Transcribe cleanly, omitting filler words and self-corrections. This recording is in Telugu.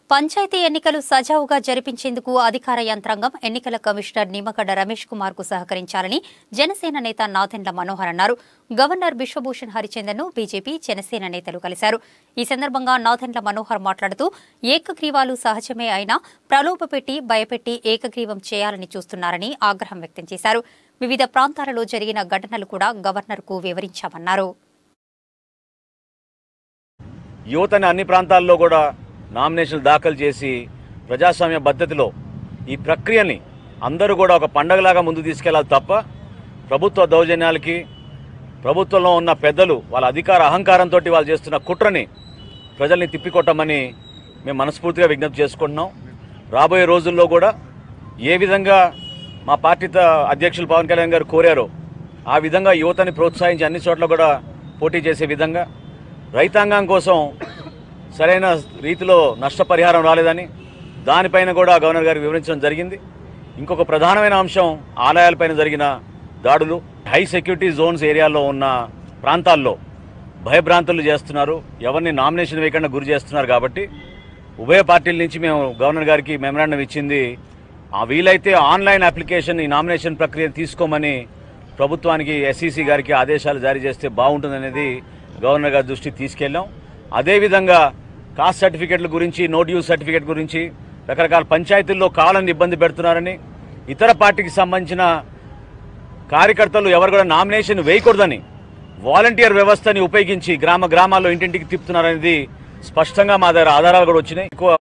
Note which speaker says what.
Speaker 1: పంచాయతీ ఎన్నికలు సజావుగా జరిపించేందుకు అధికార యంత్రాంగం ఎన్నికల కమిషనర్ నిమ్మగడ్డ రమేష్ కుమార్ కు సహకరించాలని జనసేన నేత నాదెండ్ల మనోహర్ అన్నారు. గవర్నర్ బిశ్వభూషణ్ హరిచందన్ ను బీజేపీ జనసేన నేతలు కలిశారు. ఈ సందర్భంగా నాదెండ్ల మనోహర్ మాట్లాడుతూ ఏకగ్రీవాలు సహజమే అయినా ప్రలోభపెట్టి భయపెట్టి ఏకగ్రీవం చేయాలని చూస్తున్నారని ఆగ్రహం వ్యక్తం చేశారు. వివిధ ప్రాంతాలలో జరిగిన ఘటనలు కూడా గవర్నర్ కు వివరించామన్నారు.
Speaker 2: యువతని అన్ని ప్రాంతాల్లో కూడా నామినేషన్లు దాఖలు చేసి ప్రజాస్వామ్య పద్ధతిలో ఈ ప్రక్రియని అందరూ కూడా ఒక పండగలాగా ముందు తీసుకెళ్లాలి తప్ప ప్రభుత్వ దౌర్జన్యాలకి ప్రభుత్వంలో ఉన్న పెద్దలు వాళ్ళ అధికార అహంకారంతో వాళ్ళు చేస్తున్న కుట్రని ప్రజల్ని తిప్పికొట్టమని మేము మనస్ఫూర్తిగా విజ్ఞప్తి చేసుకుంటున్నాం. రాబోయే రోజుల్లో కూడా ఏ విధంగా మా పార్టీ అధ్యక్షులు పవన్ కళ్యాణ్ గారు కోరారో ఆ విధంగా యువతని ప్రోత్సహించి అన్ని చోట్ల కూడా పోటీ చేసే విధంగా రైతాంగం కోసం సరైన రీతిలో నష్టపరిహారం రాలేదని దానిపైన కూడా గవర్నర్ గారికి వివరించడం జరిగింది. ఇంకొక ప్రధానమైన అంశం ఆలయాలపైన జరిగిన దాడులు. హై సెక్యూరిటీ జోన్స్ ఏరియాలో ఉన్న ప్రాంతాల్లో భయభ్రాంతులు చేస్తున్నారు, ఎవరిని నామినేషన్ వేయకుండా గురి చేస్తున్నారు. కాబట్టి ఉభయ పార్టీల నుంచి మేము గవర్నర్ గారికి మెమరాండం ఇచ్చింది, వీలైతే ఆన్లైన్ అప్లికేషన్ ఈ నామినేషన్ ప్రక్రియను తీసుకోమని ప్రభుత్వానికి ఎస్ఈసి గారికి ఆదేశాలు జారీ చేస్తే బాగుంటుందనేది గవర్నర్ గారి దృష్టికి తీసుకెళ్ళాం. అదేవిధంగా కాస్ట్ సర్టిఫికెట్ల గురించి, నో డ్యూస్ సర్టిఫికెట్ గురించి రకరకాల పంచాయతీల్లో కావాలని ఇబ్బంది పెడుతున్నారని, ఇతర పార్టీకి సంబంధించిన కార్యకర్తలు ఎవరు కూడా నామినేషన్ వేయకూడదని వాలంటీర్ వ్యవస్థని ఉపయోగించి గ్రామాల్లో ఇంటింటికి తిప్పుతున్నారనేది స్పష్టంగా మా దగ్గర ఆధారాలు కూడా వచ్చినాయి.